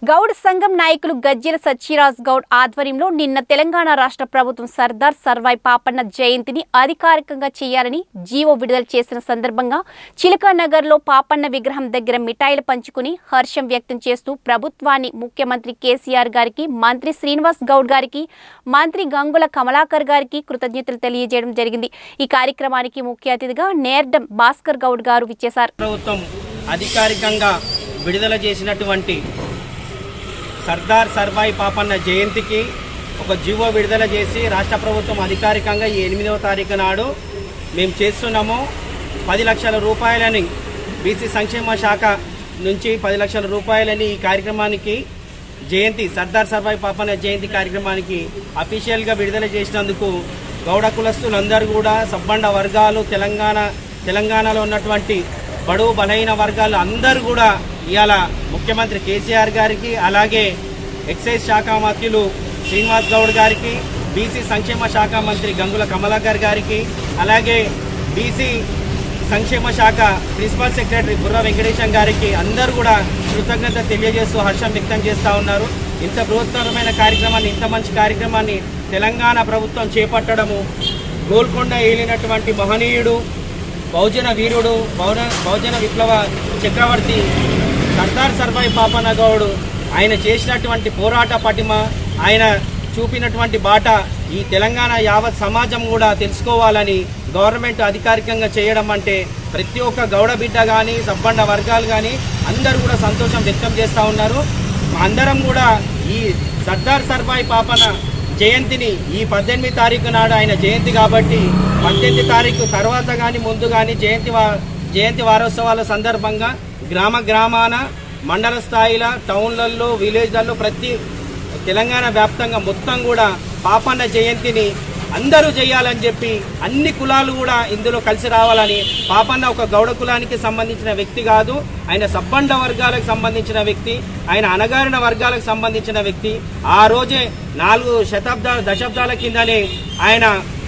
గౌడ్ సంఘం నాయకులు గజ్జెల సచ్చిరాజ్ గౌడ్ ఆధ్వర్యంలో నిన్న తెలంగాణ రాష్ట్ర ప్రభుత్వం సర్దార్ సర్వాయి పాపన్న జయంతిని అధికారికంగా చేయాలని జీవో విడుదల చేసిన సందర్భంగా చిలకానగర్లో పాపన్న విగ్రహం దగ్గర మిఠాయిలు పంచుకుని హర్షం వ్యక్తం చేస్తూ ప్రభుత్వాన్ని ముఖ్యమంత్రి కేసీఆర్ గారికి, మంత్రి శ్రీనివాస్ గౌడ్ గారికి, మంత్రి గంగుల కమలాకర్ గారికి కృతజ్ఞతలు తెలియజేయడం జరిగింది। ఈ కార్యక్రమానికి ముఖ్య అతిథిగా నేర్డం భాస్కర్ గౌడ్ గారు విచ్చేశారు। ప్రభుత్వం అధికారికంగా విడుదల చేసినటువంటి సర్దార్ సర్వాయి పాపన్న జయంతికి ఒక జీవో విడుదల చేసి రాష్ట్ర ప్రభుత్వం అధికారికంగా ఈ 8వ తారీఖు నాడు మేము చేస్తున్నాము। 10 లక్షల రూపాయలని బీసీ సంక్షేమ శాఖ నుంచి 10 లక్షల రూపాయలని ఈ కార్యక్రమానికి జయంతి సర్దార్ సర్వాయి పాపన్న జయంతి కార్యక్రమానికి అఫీషియల్గా విడుదల చేసినందుకు గౌడ కులస్తులందరూ కూడా సబ్బండ వర్గాలు తెలంగాణలో ఉన్నటువంటి బడుగు బలహీన వర్గాలు అందరూ కూడా ఇవాళ ముఖ్యమంత్రి కేసీఆర్ గారికి, అలాగే ఎక్సైజ్ శాఖ మంత్రులు శ్రీనివాస్ గౌడ్ గారికి, బీసీ సంక్షేమ శాఖ మంత్రి గంగుల కమలాకర్ గారికి, అలాగే బీసీ సంక్షేమ శాఖ ప్రిన్సిపల్ సెక్రటరీ బుర్ర వెంకటేశం గారికి అందరూ కూడా కృతజ్ఞత తెలియజేస్తూ హర్షం వ్యక్తం చేస్తూ ఉన్నారు। ఇంత బృహత్తరమైన కార్యక్రమాన్ని, ఇంత మంచి కార్యక్రమాన్ని తెలంగాణ ప్రభుత్వం చేపట్టడము గోల్కొండ ఏలినటువంటి మహనీయుడు, బహుజన వీరుడు, బహుజన విప్లవ చక్రవర్తి సర్దార్ సర్వాయి పాపన్న గౌడ్ ఆయన చేసినటువంటి పోరాట పటిమ, ఆయన చూపినటువంటి బాట ఈ తెలంగాణ యావత్ సమాజం కూడా తెలుసుకోవాలని గవర్నమెంట్ అధికారికంగా చేయడం అంటే ప్రతి ఒక్క గౌడ బిడ్డ కానీ, సబ్బండ వర్గాలు కానీ అందరూ కూడా సంతోషం వ్యక్తం చేస్తూ ఉన్నారు। అందరం కూడా ఈ సర్దార్ సర్వాయి పాపన్న జయంతిని ఈ 18 తారీఖు నాడు ఆయన జయంతి కాబట్టి 18 తారీఖు తర్వాత కానీ ముందు కానీ జయంతి వారోత్సవాల సందర్భంగా గ్రామాన మండల స్థాయిలో టౌన్లలో విలేజ్లలో ప్రతి తెలంగాణ వ్యాప్తంగా మొత్తం కూడా పాపన్న జయంతిని అందరూ చేయాలని చెప్పి అన్ని కులాలు కూడా ఇందులో కలిసి రావాలని, పాపన్న ఒక గౌడ కులానికి సంబంధించిన వ్యక్తి కాదు, ఆయన సబ్బండ వర్గాలకు సంబంధించిన వ్యక్తి, ఆయన అణగారిన వర్గాలకు సంబంధించిన వ్యక్తి। ఆ రోజే 4 దశాబ్దాల కిందనే ఆయన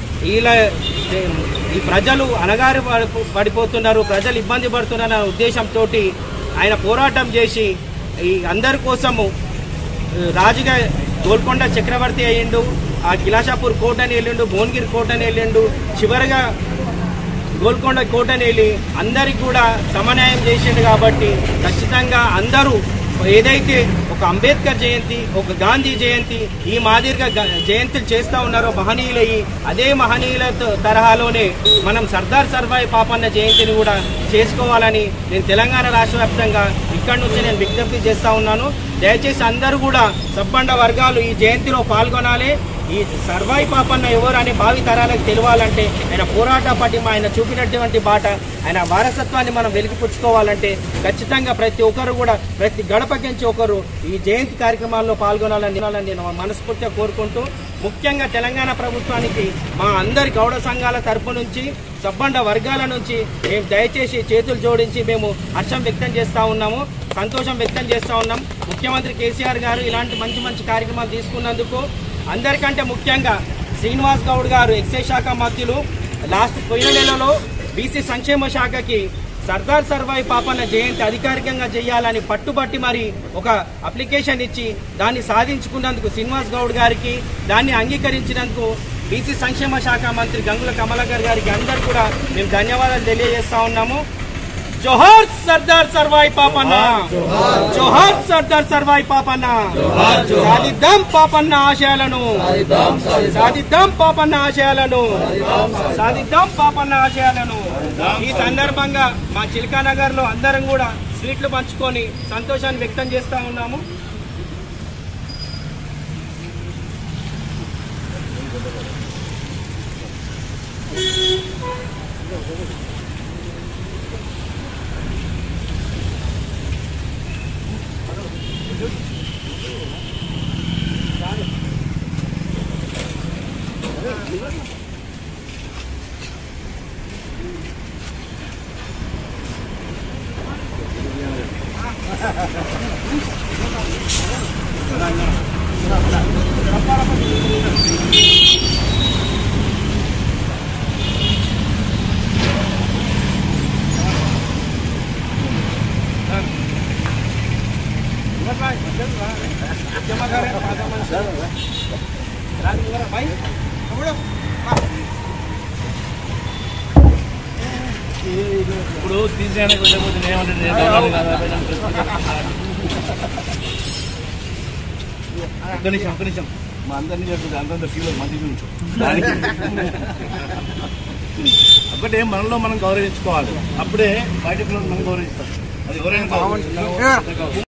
ఈ ప్రజలు అణగారి పడిపోతున్నారు, ప్రజలు ఇబ్బంది పడుతున్నారన్న ఉద్దేశంతో ఆయన పోరాటం చేసి ఈ అందరి కోసము రాజుగా గోల్కొండ చక్రవర్తి అయ్యిండు, ఆ కిలాషాపూర్ కోటని వెళ్ళిండు, భువనగిరి కోటని వెళ్ళిండు, చివరిగా గోల్కొండ కోటని వెళ్ళి అందరికి కూడా సమన్యాయం చేసిండు। కాబట్టి ఖచ్చితంగా అందరూ ఏదైతే ఒక అంబేద్కర్ జయంతి, ఒక గాంధీ జయంతి ఈ మాదిరిగా జయంతులు చేస్తూ ఉన్నారో మహనీయులయ్యి, అదే మహనీయుల తరహాలోనే మనం సర్దార్ సర్వాయి పాపన్న జయంతిని కూడా చేసుకోవాలని నేను తెలంగాణ రాష్ట్ర వ్యాప్తంగా ఇక్కడి నుంచి నేను విజ్ఞప్తి చేస్తూ ఉన్నాను। దయచేసి అందరూ కూడా సబ్బండ వర్గాలు ఈ జయంతిలో పాల్గొనాలి। ఈ సర్వాయి పాపన్న ఎవరు అనే భావి తరాలకు తెలియాలంటే ఆయన పోరాట పటిమ, ఆయన చూపినటువంటి బాట, ఆయన వారసత్వాన్ని మనం వెలికిపుచ్చుకోవాలంటే ఖచ్చితంగా ప్రతి ఒక్కరు కూడా ప్రతి గడపకించి ఒకరు ఈ జయంతి కార్యక్రమాల్లో పాల్గొనాలని నేను మనస్ఫూర్తిగా కోరుకుంటూ, ముఖ్యంగా తెలంగాణ ప్రభుత్వానికి మా అందరి గౌడ సంఘాల తరపు నుంచి, సబ్బండ వర్గాల నుంచి మేము దయచేసి చేతులు జోడించి మేము హర్షం వ్యక్తం చేస్తూ ఉన్నాము, సంతోషం వ్యక్తం చేస్తూ ఉన్నాం। ముఖ్యమంత్రి కేసీఆర్ గారు ఇలాంటి మంచి కార్యక్రమాలు తీసుకున్నందుకు, అందరికంటే ముఖ్యంగా శ్రీనివాస్ గౌడ్ గారు ఎక్సైజ్ శాఖ మంత్రులు పోయిన నెలలో బీసీ సంక్షేమ శాఖకి సర్దార్ సర్వాయి పాపన్న జయంతి అధికారికంగా చేయాలని పట్టుబట్టి మరి ఒక అప్లికేషన్ ఇచ్చి దాన్ని సాధించుకున్నందుకు శ్రీనివాస్ గౌడ్ గారికి, దాన్ని అంగీకరించినందుకు బీసీ సంక్షేమ శాఖ మంత్రి గంగుల కమలాకర్ గారికి అందరూ కూడా మేము ధన్యవాదాలు తెలియజేస్తా ఉన్నాము। జోహార్ సర్దార్ సర్వాయి పాపన్న, జోహార్ సర్దార్ సర్వాయి పాపన్న, సాధిద్దాం పాపన్న ఆశయాలను, సాధిద్దాం పాపన్న ఆశయాలను, సాధిద్దాం పాపన్న ఆశయాలను। ఈ సందర్భంగా మా చిలకానగర్ లో అందరం కూడా స్వీట్లు పంచుకొని సంతోషాన్ని వ్యక్తం చేస్తా ఉన్నాము। ఇప్పుడు తీసేయడానికి వెళ్ళకపోతే ఏమంటే ఒక్క నిమిషం మా అందరినీ చెప్తుంది అంతంత ఫీల్ మంచి గురించి ఒకటే మనలో మనం గౌరవించుకోవాలి అప్పుడే బయట పిల్లలు మనం గౌరవిస్తాం అది ఎవరైనా